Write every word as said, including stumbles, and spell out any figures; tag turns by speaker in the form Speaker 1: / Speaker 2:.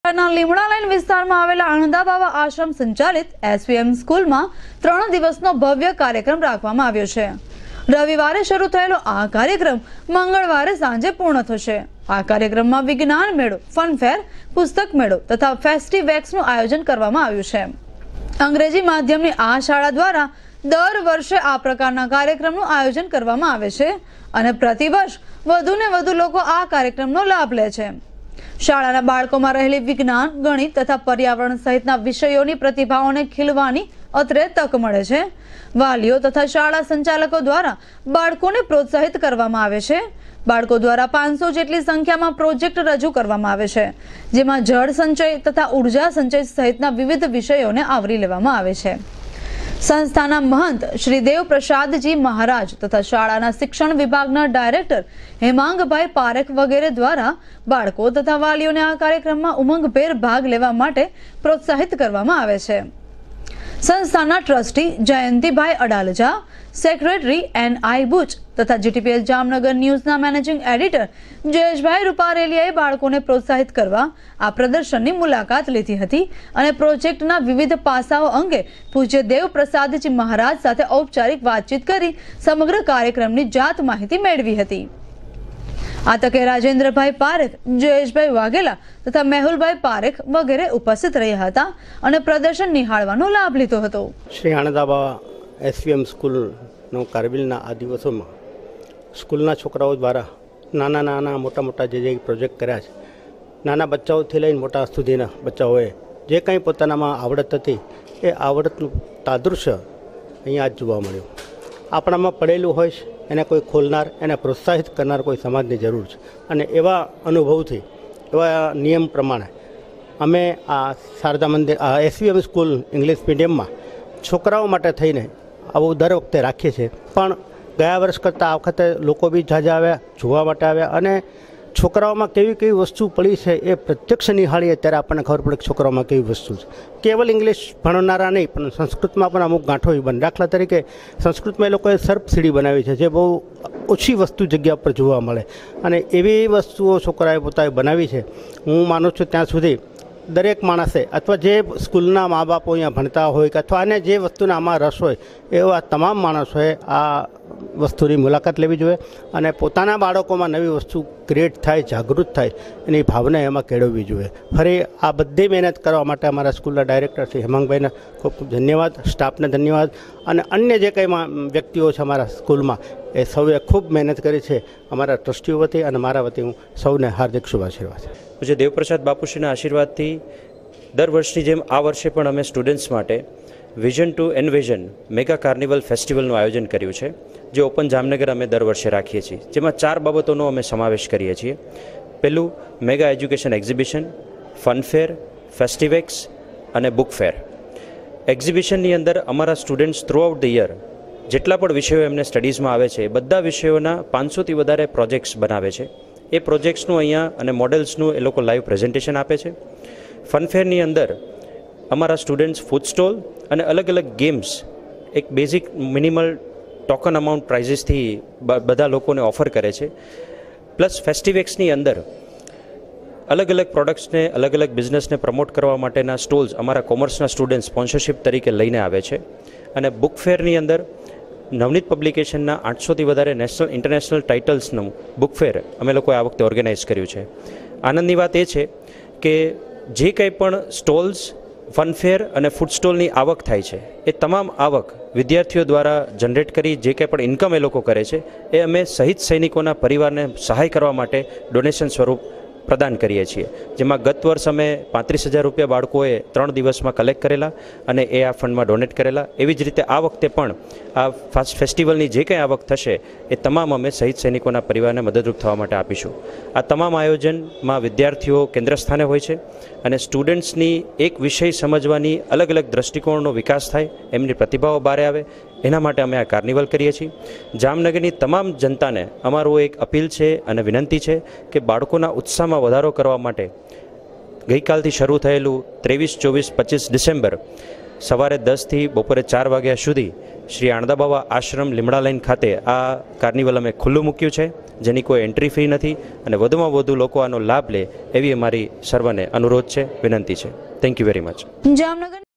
Speaker 1: શહેરના લીમડા લાઈન વિસ્તારમાં આવેલા આનંદાબાવા આશ્રમ સંચાલિત એસવીએમ સ્કૂલમાં ત્રણ દિવસનો ભવ્ય કાર્યક્રમ રાખવામાં આવ્યો છે। રવિવારે શરૂ થયેલો આ કાર્યક્રમ મંગળવારે સાંજે પૂર્ણ થશે। આ કાર્યક્રમમાં વિજ્ઞાન મેળો, ફન ફેર, પુસ્તક મેળો તથા ફેસ્ટિવેક્સનું આયોજન કરવામાં આવ્યું છે। અંગ્રેજી માધ્યમની આ શાળા દ્વારા દર વર્ષે આ પ્રકારના કાર્યક્રમનું આયોજન કરવામાં આવે છે અને પ્રતિવર્ષ વધુને વધુ લોકો આ કાર્યક્રમનો લાભ લે છે। શાળાના બાળકોમાં રહેલી વિજ્ઞાન, ગણિત તથા પર્યાવરણ સહિતના વિષયોની પ્રતિભાઓને ખીલવાની અત્રે તક મળે છે। વાલીઓ તથા શાળા સંચાલકો દ્વારા બાળકોને પ્રોત્સાહિત કરવામાં આવે છે। બાળકો દ્વારા પાંચસો જેટલી સંખ્યામાં પ્રોજેક્ટ રજૂ કરવામાં આવે છે, જેમાં જળ સંચય તથા ઉર્જા સંચય સહિતના વિવિધ વિષયોને આવરી લેવામાં આવે છે। સંસ્થાના મહંત શ્રી દેવ પ્રસાદજી મહારાજ તથા શાળાના શિક્ષણ વિભાગના ડાયરેક્ટર હેમાંગભાઈ પારેખ વગેરે દ્વારા બાળકો તથા વાલીઓને આ કાર્યક્રમમાં ઉમંગભેર ભાગ લેવા માટે પ્રોત્સાહિત કરવામાં આવે છે। સંસ્થાના trustee Jayantibhai Adalja, secretary N I Buch તથા જીટીપીએસ જામનગર ન્યૂઝના મેનેજિંગ એડિટર જયેશભાઈ રૂપારેલિયાએ બાળકોને પ્રોત્સાહિત કરવા આ પ્રદર્શનની મુલાકાત લીધી હતી અને પ્રોજેક્ટના વિવિધ પાસાઓ અંગે પૂજ્ય દેવ પ્રસાદજી મહારાજ સાથે ઔપચારિક વાતચીત કરી સમગ્ર કાર્યક્રમની જાત માહિતી મેળવી હતી। આ તકે રાજેન્દ્રભાઈ પારેખ, જયેશભાઈ વાઘેલા તથા મેહુલભાઈ પારેખ વગેરે ઉપસ્થિત રહ્યા હતા અને પ્રદર્શન નિહાળવાનો લાભ લીધો હતો।
Speaker 2: શ્રી આનંદાબાવા એસવીએમ સ્કૂલનો કારગિલના આ દિવસોમાં સ્કૂલના છોકરાઓ દ્વારા નાના નાના મોટા મોટા જે જે પ્રોજેક્ટ કર્યા છે, નાના બચ્ચાઓથી લઈને મોટા સુધીના બચ્ચાઓએ જે કંઈ પોતાનામાં આવડત હતી એ આવડતનું તાદૃશ્ય અહીંયા જ જોવા મળ્યું। આપણામાં પડેલું હોય છે એને કોઈ ખોલનાર, એને પ્રોત્સાહિત કરનાર કોઈ સમાજની જરૂર છે અને એવા અનુભવથી, એવા નિયમ પ્રમાણે અમે આ શારદા મંદિર આ એસવીએમ સ્કૂલ ઇંગ્લિશ મીડિયમમાં છોકરાઓ માટે થઈને આવું દર વખતે રાખીએ છીએ। પણ ગયા વર્ષ કરતાં આ વખતે લોકો બી ઝાઝા આવ્યા, જોવા માટે આવ્યા અને છોકરાઓમાં કેવી કેવી વસ્તુ પડી છે એ પ્રત્યક્ષ નિહાળીએ ત્યારે આપણને ખબર પડે કે છોકરાઓમાં કેવી વસ્તુ છે। કેવલ ઇંગ્લિશ ભણનારા નહીં પણ સંસ્કૃતમાં પણ અમુક ગાંઠો બને। દાખલા તરીકે સંસ્કૃતમાં એ લોકોએ સર્પ સીડી બનાવી છે, જે બહુ ઓછી વસ્તુ જગ્યા પર જોવા મળે અને એવી વસ્તુઓ છોકરાએ પોતાએ બનાવી છે। હું માનું છું ત્યાં સુધી દરેક માણસે અથવા જે સ્કૂલના મા બાપો અહીંયા ભણતા હોય કે અથવા આને જે વસ્તુના આમાં રસ હોય એવા તમામ માણસોએ આ વસ્તુની મુલાકાત લેવી જોઈએ અને પોતાના બાળકોમાં નવી વસ્તુ ક્રિએટ થાય, જાગૃત થાય એની ભાવના એમાં કેળવવી જોઈએ। ફરી આ બધી મહેનત કરવા માટે અમારા સ્કૂલના ડાયરેક્ટર શ્રી હેમાંગભાઈને ખૂબ ખૂબ ધન્યવાદ, સ્ટાફને ધન્યવાદ અને અન્ય જે કંઈ વ્યક્તિઓ છે અમારા સ્કૂલમાં એ સૌએ ખૂબ મહેનત કરી છે। અમારા ટ્રસ્ટીઓ વતી અને મારા વતી હું સૌને હાર્દિક શુભાશીર્વાદ।
Speaker 3: પૂજ્ય દેવપ્રસાદ બાપુશ્રીના આશીર્વાદથી દર વર્ષની જેમ આ વર્ષે પણ અમે સ્ટુડન્ટ્સ માટે vision to envision mega carnival ફેસ્ટિવલનું આયોજન કર્યું છે, જે ઓપન જામનગર અમે દર વર્ષે રાખીએ છીએ, જેમાં ચાર બાબતોનો અમે સમાવેશ કરીએ છીએ। પહેલું મેગા એજ્યુકેશન એક્ઝિબિશન, ફનફેર, ફેસ્ટિવેક્સ અને બુક ફેર। એક્ઝિબિશનની અંદર અમારા students throughout the year જેટલા પણ વિષયો એમને સ્ટડીઝમાં આવે છે એ બધા વિષયોના પાંચસોથી વધારે પ્રોજેક્ટ્સ બનાવે છે। એ પ્રોજેક્ટ્સનું અહીંયા અને મોડેલ્સનું એ લોકો લાઈવ પ્રેઝન્ટેશન આપે છે। ફનફેરની અંદર અમારા સ્ટુડન્ટ્સ ફૂડ સ્ટોલ અને અલગ અલગ ગેમ્સ એક બેઝિક મિનિમલ ટોકન અમાઉન્ટ પ્રાઇઝીસથી બધા લોકોને ઓફર કરે છે। પ્લસ ફેસ્ટિવેક્સની અંદર અલગ અલગ પ્રોડક્ટ્સને, અલગ અલગ બિઝનેસને પ્રમોટ કરવા માટેના સ્ટોલ્સ અમારા કોમર્સના સ્ટુડન્ટ સ્પોન્સરશિપ તરીકે લઈને આવે છે। અને બુક ફેરની અંદર નવનીત પબ્લિકેશનના આઠસોથી વધારે નેશનલ ઇન્ટરનેશનલ ટાઇટલ્સનું બુક ફેર અમે લોકોએ આ વખતે ઓર્ગેનાઇઝ કર્યું છે। આનંદની વાત એ છે કે જે કંઈ પણ સ્ટોલ્સ, ફનફેર અને ફૂડ સ્ટોલની આવક થાય છે એ તમામ આવક વિદ્યાર્થીઓ દ્વારા જનરેટ કરી જે કંઈ પણ ઇન્કમ એ લોકો કરે છે એ અમે શહીદ સૈનિકોના પરિવારને સહાય કરવા માટે ડોનેશન સ્વરૂપ પ્રદાન કરીએ છીએ, જેમાં ગત વર્ષ અમે પાંત્રીસ હજાર રૂપિયા બાળકોએ ત્રણ દિવસમાં કલેક્ટ કરેલા અને એ આ ફંડમાં ડોનેટ કરેલા। એવી જ રીતે આ વખતે પણ આ ફાસ્ટ ફેસ્ટિવલની જે કંઈ આવક થશે એ તમામ અમે શહીદ સૈનિકોના પરિવારને મદદરૂપ થવા માટે આપીશું। આ તમામ આયોજનમાં વિદ્યાર્થીઓ કેન્દ્ર સ્થાને હોય છે અને સ્ટુડન્ટ્સની એક વિષય સમજવાની અલગ અલગ દૃષ્ટિકોણનો વિકાસ થાય, એમની પ્રતિભાઓ બહાર આવે, એના માટે અમે આ કાર્નિવલ કરીએ છીએ। જામનગરની તમામ જનતાને અમારું એક અપીલ છે અને વિનંતી છે કે બાળકોના ઉત્સાહમાં વધારો કરવા માટે ગઈકાલથી શરૂ થયેલું ત્રેવીસ, ચોવીસ, પચીસ ડિસેમ્બર સવારે દસથી બપોરે ચાર વાગ્યા સુધી શ્રી આણંદાબાવા આશ્રમ લીમડા લાઈન ખાતે આ કાર્નિવલ અમે ખુલ્લું મૂક્યું છે, જેની કોઈ એન્ટ્રી ફી નથી અને વધુમાં વધુ લોકો આનો લાભ લે એવી અમારી સર્વને અનુરોધ છે, વિનંતી છે. Thank you very much.
Speaker 1: Jamnagar